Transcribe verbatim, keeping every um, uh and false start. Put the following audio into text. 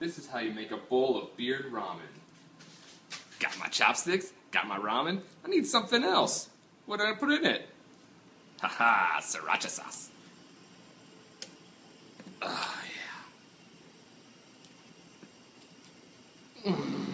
This is how you make a bowl of beard ramen. Got my chopsticks, got my ramen. I need something else. What did I put in it? Haha, sriracha sauce. Oh, yeah. Mm.